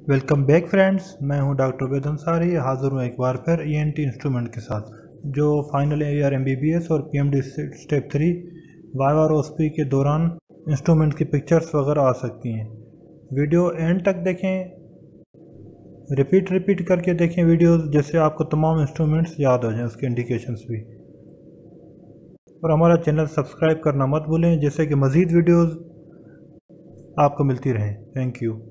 Welcome back friends, मैं हूं doctor वेद अंसारी। हाज़िर हूं एक बार फिर ईएनटी इंस्ट्रूमेंट के साथ जो फाइनल ईयर एमबीबीएस और पीएमडी स्टेप 3 वाइवा और ओएसपी के दौरान इंस्ट्रूमेंट की पिक्चर्स वगैरह आ सकती हैं। वीडियो एंड तक देखें, रिपीट करके देखें वीडियोस, जैसे आपको तमाम इंस्ट्रूमेंट्स याद हो जाएं, उसके इंडिकेशंस भी। और हमारा चैनल सब्सक्राइब करना मत भूलें, जैसे कि मज़ीद वीडियोज़ आपको मिलती रहें। Thank you.